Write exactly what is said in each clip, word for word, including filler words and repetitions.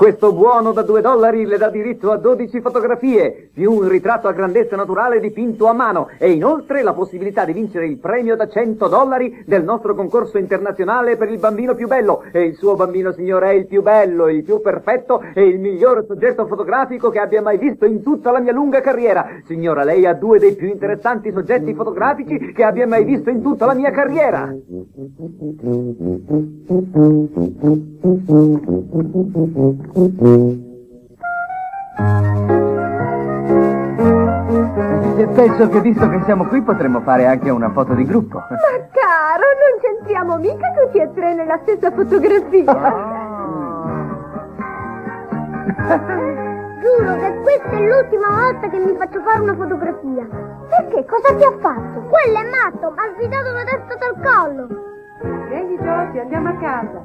Questo buono da due dollari le dà diritto a dodici fotografie, più un ritratto a grandezza naturale dipinto a mano e inoltre la possibilità di vincere il premio da cento dollari del nostro concorso internazionale per il bambino più bello. E il suo bambino, signore, è il più bello, il più perfetto e il miglior soggetto fotografico che abbia mai visto in tutta la mia lunga carriera. Signora, lei ha due dei più interessanti soggetti fotografici che abbia mai visto in tutta la mia carriera. Penso che visto che siamo qui potremmo fare anche una foto di gruppo. Ma caro, non c'entriamo mica tutti e tre nella stessa fotografia. Giuro che questa è l'ultima volta che mi faccio fare una fotografia. Perché? Cosa ti ha fatto? Quello è matto, mi ha svidato la testa dal collo. Vieni Giorgi, andiamo a casa.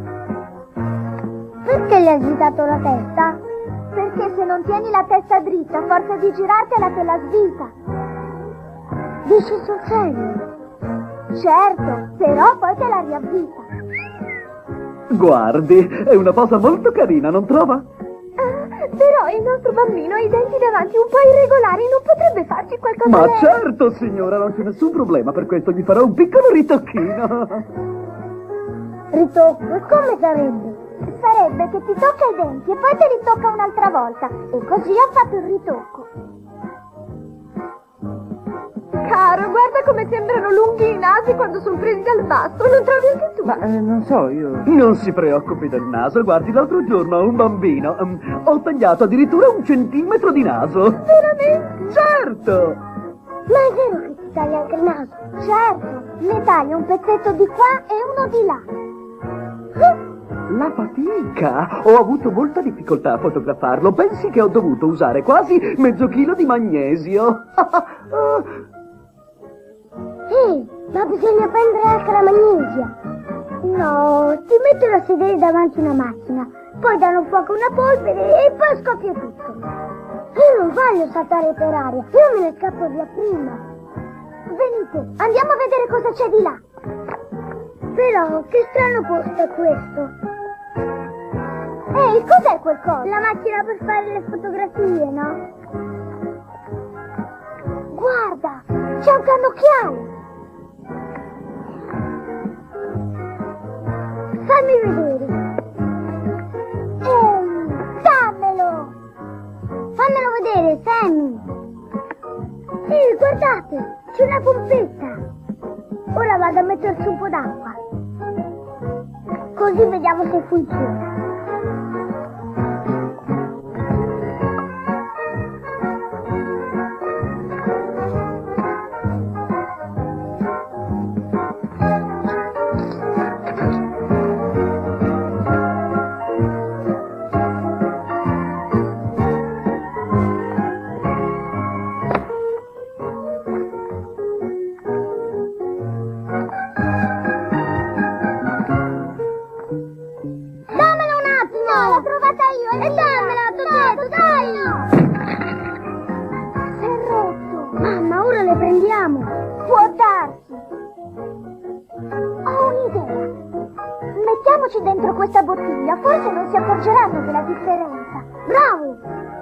Perché le ha agitato la testa? Perché se non tieni la testa dritta, a forza di girartela te la svita. Dici sul serio? Certo, però poi te la riavvita. Guardi, è una posa molto carina, non trova? Ah, però il nostro bambino ha i denti davanti un po' irregolari, non potrebbe farci qualcosa? Ma lei? certo, signora, non c'è nessun problema, per questo gli farò un piccolo ritocchino. Ritocco? E come sarebbe? Sarebbe che ti tocca i denti e poi te li tocca un'altra volta. E così ha fatto il ritocco. Caro, guarda come sembrano lunghi i nasi quando sono presi dal basto, non trovi anche tu? Ma eh, non so, io... Non si preoccupi del naso, guardi, l'altro giorno a un bambino um, ho tagliato addirittura un centimetro di naso. Veramente? Certo! Ma è vero che ti taglia anche il naso? Certo, ne taglia un pezzetto di qua e uno di là. La fatica! Ho avuto molta difficoltà a fotografarlo. Pensi che ho dovuto usare quasi mezzo chilo di magnesio. Ehi, ma bisogna prendere anche la magnesia. No, ti mettono a sedere davanti a una macchina, poi danno fuoco a una polvere e poi scoppia tutto. Io non voglio saltare per aria, io me ne scappo via prima. Venite, andiamo a vedere cosa c'è di là. Però, che strano posto è questo. Ehi, cos'è quel coso? La macchina per fare le fotografie, no? Guarda, c'è un cannocchiale. Fammi vedere. Ehi, dammelo. Fammelo vedere, Sammy. Ehi, guardate, c'è una pompetta. Ora vado a metterci un po' d'acqua. Così vediamo se funziona. Dentro questa bottiglia, forse non si accorgeranno della differenza. Bravo!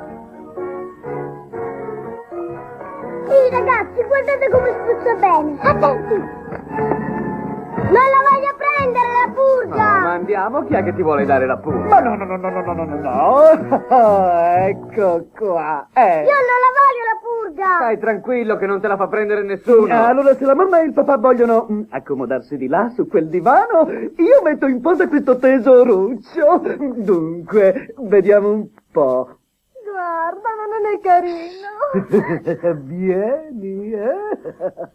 Ehi ragazzi, guardate come spruzza bene. Attenti! Non la voglio prendere la purga! No, ma andiamo, chi è che ti vuole dare la purga? Ma no, no, no, no, no, no, no, no, no. Ecco qua. Eh. Io non la voglio la purga! Stai tranquillo che non te la fa prendere nessuno. Allora, se la mamma e il papà vogliono mm, accomodarsi di là su quel divano, io metto in posa questo tesoruccio. Dunque, vediamo un po'. Guarda, ma non è carino. Vieni, eh?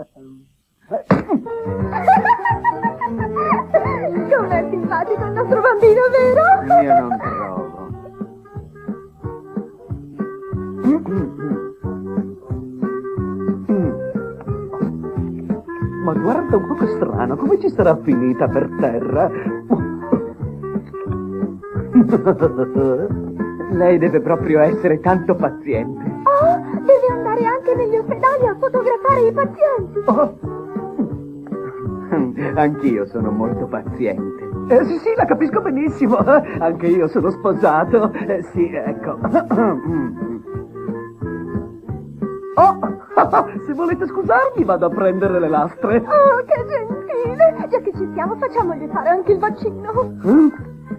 Com'è simpatico il nostro bambino, vero? Io non trovo. Ma guarda un po' che strano, come ci sarà finita per terra? Lei deve proprio essere tanto paziente. Oh, deve andare anche negli ospedali a fotografare i pazienti. Oh. Anch'io sono molto paziente. Eh, sì, sì, la capisco benissimo. Anche io sono sposato. Eh, sì, ecco. Oh, se volete scusarmi, vado a prendere le lastre. Oh, che gentile! Già che ci siamo, facciamogli fare anche il vaccino. Mm?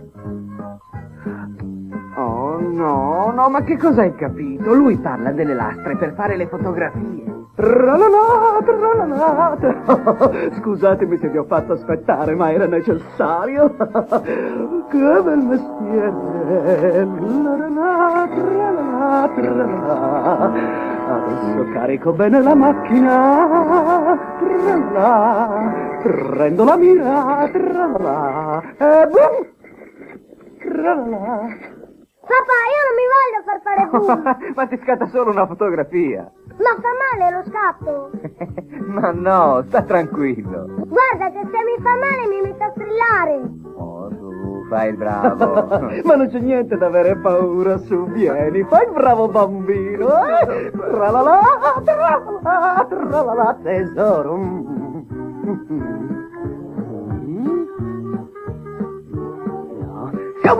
Oh, no, no, ma che cosa hai capito? Lui parla delle lastre per fare le fotografie. Tralala, tralala, tra- Scusatemi se vi ho fatto aspettare, ma era necessario. Che bel mestiere. Tralala, tralala, tralala. Adesso carico bene la macchina. Tralala, prendo la mira. Tralala, e boom. Tralala. Papà, io non mi voglio far fare boom. Ma ti scatta solo una fotografia. Ma fa male lo scatto. Ma no, sta tranquillo. Guarda che se mi fa male mi metto a strillare. Oh, tu fai il bravo. Ma non c'è niente da avere paura, su, vieni, fai il bravo bambino, eh? Tralala, tralala, tralala, tesoro. No.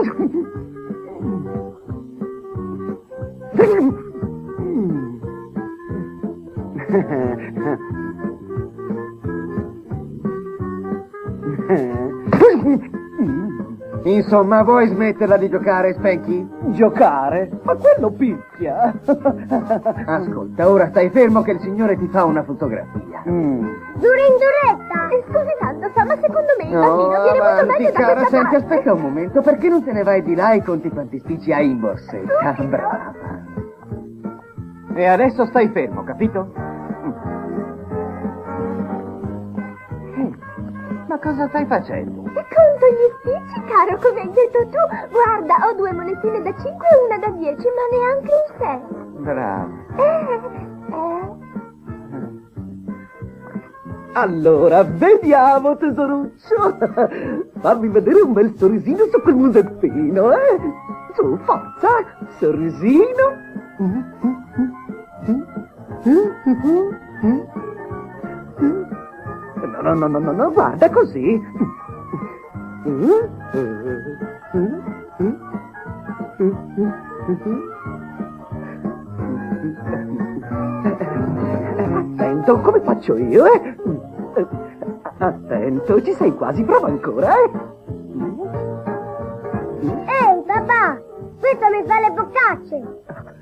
Insomma, vuoi smetterla di giocare, Spanky? Giocare? Ma quello picchia. Ascolta, ora stai fermo che il signore ti fa una fotografia. Mm. Dura in duretta. Eh, Scusi tanto, sa, ma secondo me il No, bambino viene molto avanti, meglio da cara, questa senti, parte. aspetta un momento, perché non te ne vai di là e conti quanti spicci hai in borsetta? Brava. E adesso stai fermo, capito? Mm. Ma cosa stai facendo? E conto gli spicci, caro, come hai detto tu. Guarda, ho due monetine da cinque e una da dieci, ma neanche un sei. Brava. Eh, eh. Allora, vediamo, tesoruccio. Fammi vedere un bel sorrisino su quel musettino, eh? Su, forza, sorrisino. No, no, no, no, no, no, guarda così. Attento, come faccio io, eh? Attento, ci sei quasi, prova ancora, eh? Ehi, papà, questo mi fa le boccacce.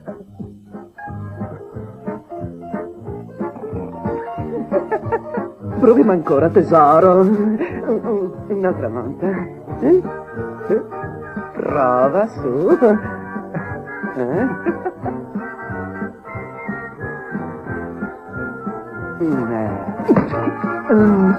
Proviamo ancora, tesoro. Un'altra volta. Eh? Eh? Prova, su. Eh? Mm.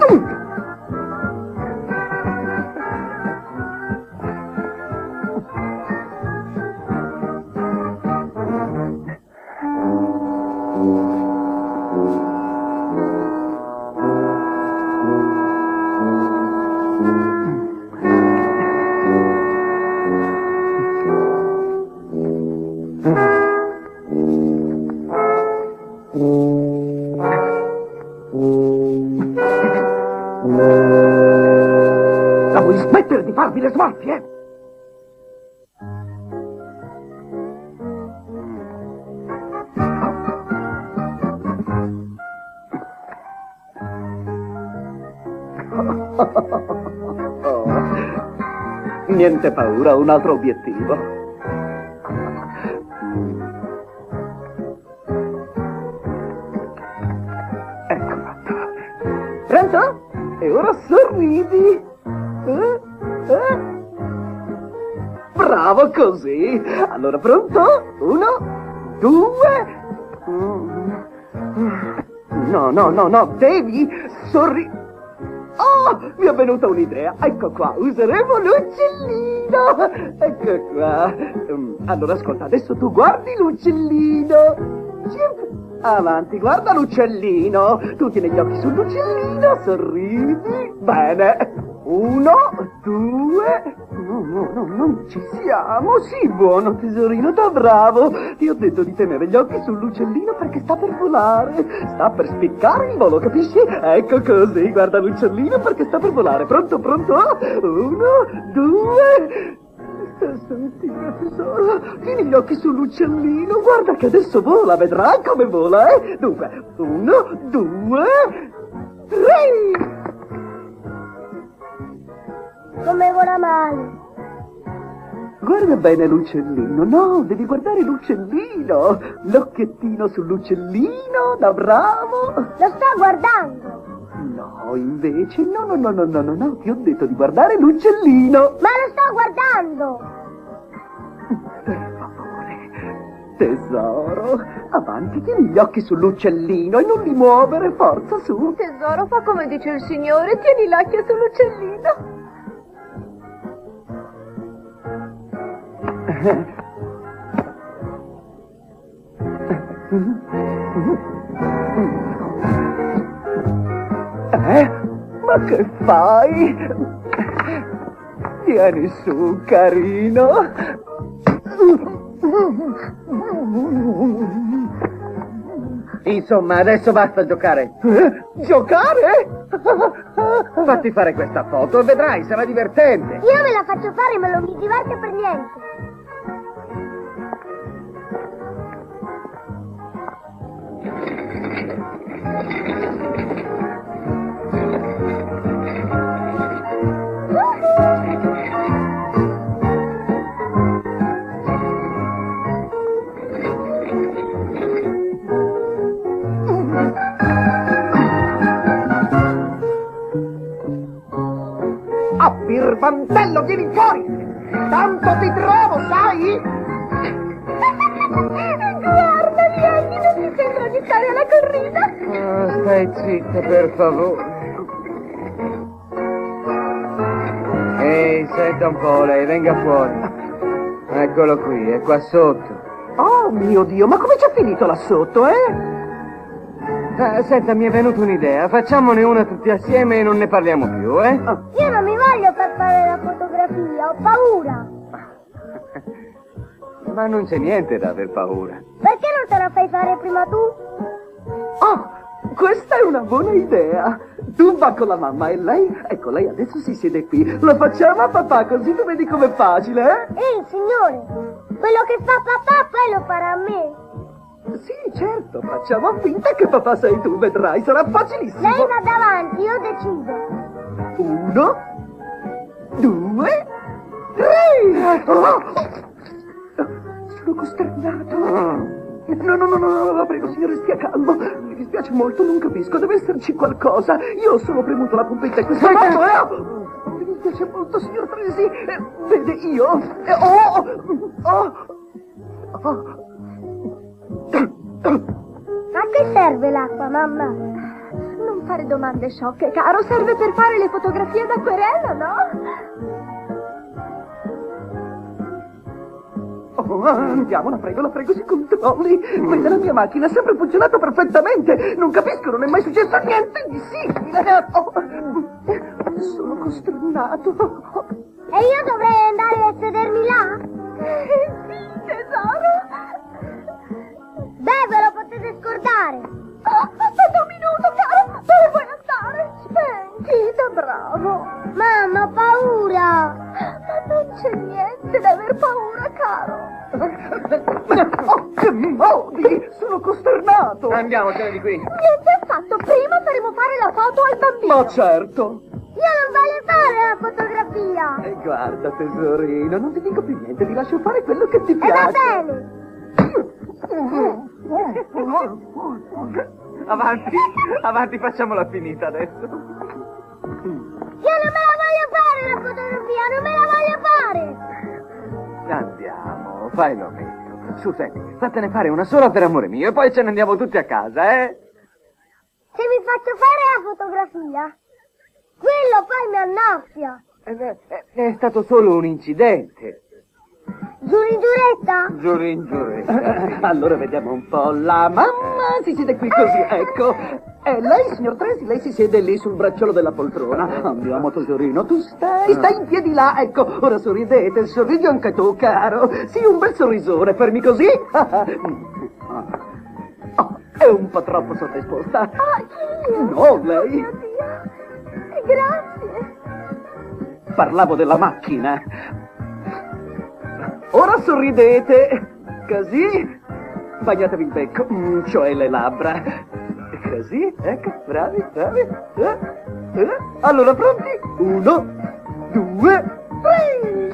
La vuoi smettere di farmi le smorfie? Niente paura, ho un altro obiettivo. Ecco fatto. Pronto? E ora sorridi. Eh? Eh? Bravo così. Allora pronto? Uno, due. No, no, no, no, devi sorri... Oh, mi è venuta un'idea. Ecco qua, useremo l'uccellino. Ecco qua. Um, allora, ascolta, adesso tu guardi l'uccellino. Cip. Avanti, guarda l'uccellino. Tu tieni gli occhi sull'uccellino, sorridi. Bene. Uno, due... no, no, no, non ci siamo. Sì, buono tesorino, da bravo. Ti ho detto di tenere gli occhi sull'uccellino perché sta per volare. Sta per spiccare il volo, capisci? Ecco così, guarda l'uccellino perché sta per volare. Pronto, pronto? Uno, due... Stamattina, tesoro, tieni gli occhi sull'uccellino, guarda che adesso vola, vedrai come vola, eh? Dunque, uno, due, tre! Come vola male. Guarda bene l'uccellino, no, devi guardare l'uccellino, l'occhiettino sull'uccellino, da bravo. Lo sto guardando. No, invece, no, no, no, no, no, no, no, ti ho detto di guardare l'uccellino. Ma lo sto guardando. Per favore, tesoro, avanti, tieni gli occhi sull'uccellino e non li muovere, forza, su. Tesoro, fa come dice il signore, tieni l'occhio sull'uccellino. Eh? Ma che fai? Vieni su, carino. Insomma, adesso basta giocare. Eh? Giocare? Fatti fare questa foto e vedrai, sarà divertente. Io me la faccio fare, ma non mi diverte per niente. Ah, Birbantello, vieni fuori! Tanto ti trovo, sai? Guarda, vieni, non ti sembra di stare alla corrida? Oh, stai zitta, per favore. Ehi, senta un po', lei, venga fuori. Eccolo qui, è qua sotto. Oh, mio Dio, ma come ci ha finito là sotto, eh? Eh, senta, mi è venuta un'idea. Facciamone una tutti assieme e non ne parliamo più, eh? Io non mi voglio far fare la fotografia, ho paura. Ma non c'è niente da aver paura. Perché non te la fai fare prima tu? Oh, questa è una buona idea. Tu va con la mamma e lei, ecco, lei adesso si siede qui. Lo facciamo a papà, così tu vedi com'è facile, eh? Ehi, signore, quello che fa papà poi lo farà a me. Sì, certo, facciamo finta che papà sei tu, vedrai, sarà facilissimo. Lei va davanti, io decido. Uno, due, tre! Oh! Sono costernato. No, no, no, no, la prego, signore, stia calmo. Mi dispiace molto, non capisco, deve esserci qualcosa. Io ho solo premuto la pompetta e questo fatto è... Mi dispiace molto, signor Tresi. Eh, vede, io... Eh, oh, oh, oh. A che serve l'acqua, mamma? Non fare domande sciocche, caro. Serve per fare le fotografie d'acquerello, no? Oh, andiamo, la prego, la prego, si controlli. Vede, la mia macchina ha sempre funzionato perfettamente. Non capisco, non è mai successo niente di simile. Oh, sono costernato. E io dovrei andare a sedermi là? Sì, tesoro. Beh, ve lo potete scordare. Oh, aspetta un minuto, caro. Dove vuoi andare? Senti, bravo. Mamma, ho paura. Ma non c'è niente da aver paura, caro. Oh, che modi! Sono costernato. Andiamocene di qui. Niente affatto. Prima faremo fare la foto al bambino. Ma certo. Io non voglio fare la fotografia. E guarda, tesorino, non ti dico più niente, ti lascio fare quello che ti E va piace. bene. Avanti, avanti, facciamola finita adesso. Io non me la voglio fare la fotografia, non me la voglio fare. Andiamo, fai lo meglio. Su, senti, fatene fare una sola per amore mio e poi ce ne andiamo tutti a casa, eh? Se vi faccio fare la fotografia, quello poi mi annaffia. È, è, è stato solo un incidente. Giuri giuretta? Giuro in giuretta. Allora vediamo un po'. La mamma si siede qui così, ecco. E lei, signor Tracy, lei si siede lì sul bracciolo della poltrona. Andiamo, tesorino, tu stai, stai in piedi là, ecco. Ora sorridete, sorridi anche tu, caro. Sì, un bel sorrisone, fermi così. Oh, è un po' troppo sottoesposta. Ah, io? No, lei. Mio Dio. Grazie. Parlavo della macchina. Ora sorridete. Così. Bagnatevi il becco, mm, cioè le labbra. Così, ecco, bravi, bravi. Eh, eh. Allora, pronti? Uno, due, tre.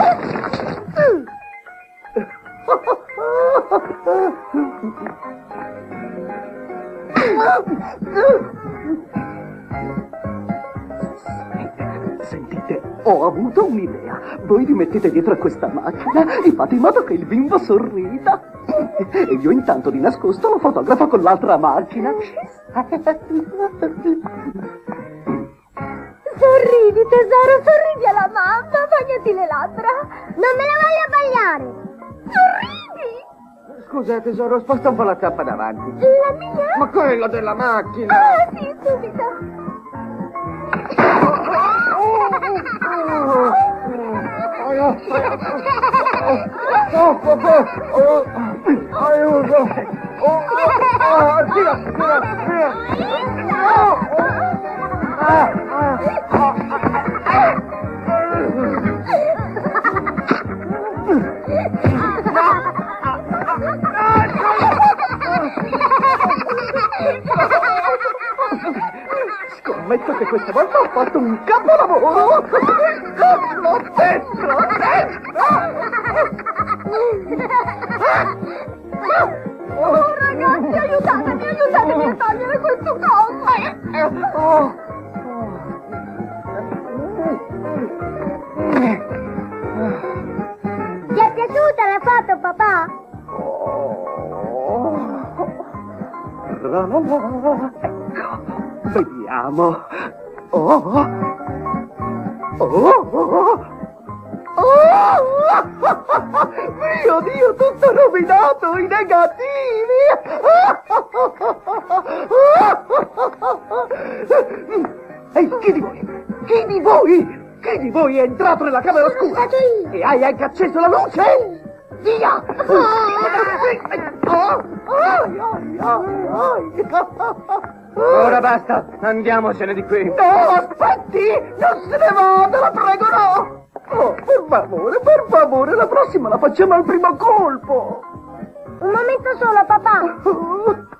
Sentite, ho avuto un'idea. Voi vi mettete dietro a questa macchina e fate in modo che il bimbo sorrida. E io intanto di nascosto lo fotografo con l'altra macchina. Sorridi, tesoro, sorridi alla mamma, bagnati le labbra. Non me la voglio bagliare. Sorridi. Scusa, tesoro, sposta un po' la tappa davanti. La mia? Ma quella della macchina! Ah, sì, subito. Aiuto! Tira, tira, tira! Scommetto che questa volta ho fatto un capolavoro! L'ho dentro, dentro! Oh, ragazzi, aiutatemi, aiutatemi a togliere questo coso! Oh. Ti è piaciuta la foto, papà? Ecco, vediamo. Oh, oh, oh, oh, mio Dio, tutto rovinato, i negativi. Ehi, chi di voi? Chi di voi? Chi di voi è entrato nella camera oscura? E hai anche acceso la luce? Via! Ora basta, andiamocene di qui. No, aspetti! Non se ne vada, la prego, no! Oh, per favore, per favore, la prossima la facciamo al primo colpo! Un momento solo, papà.